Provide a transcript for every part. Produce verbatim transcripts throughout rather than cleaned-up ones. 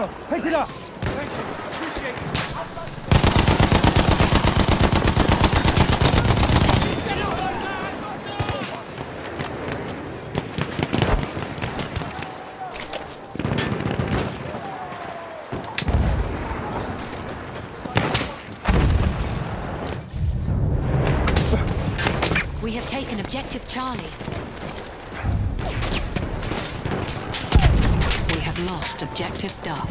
ammo! Pick it up! Thank you. Appreciate it. We have taken objective Charlie. We have lost objective Duff.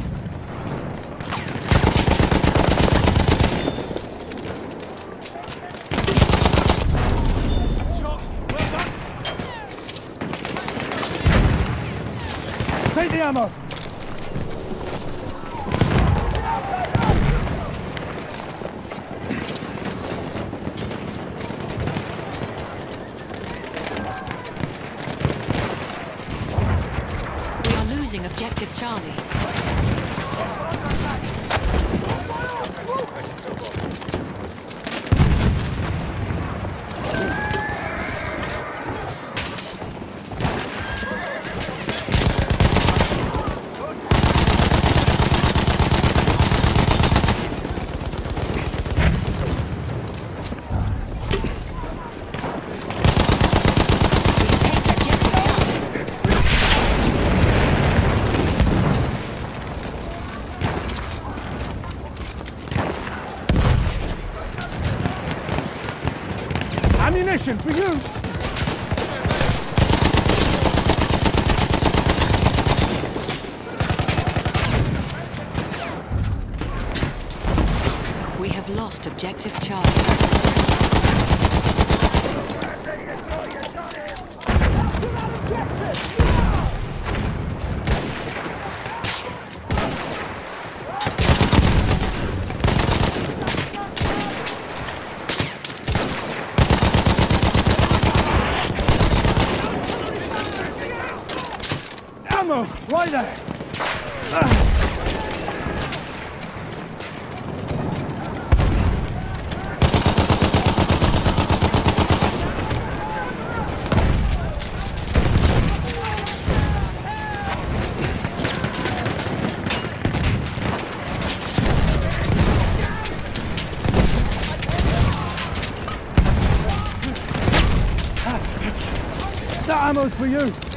Take the ammo! We are losing objective Charlie. Ammunition for you! We have lost objective Charlie. Ammo! Right there! Ah. That ammo's for you!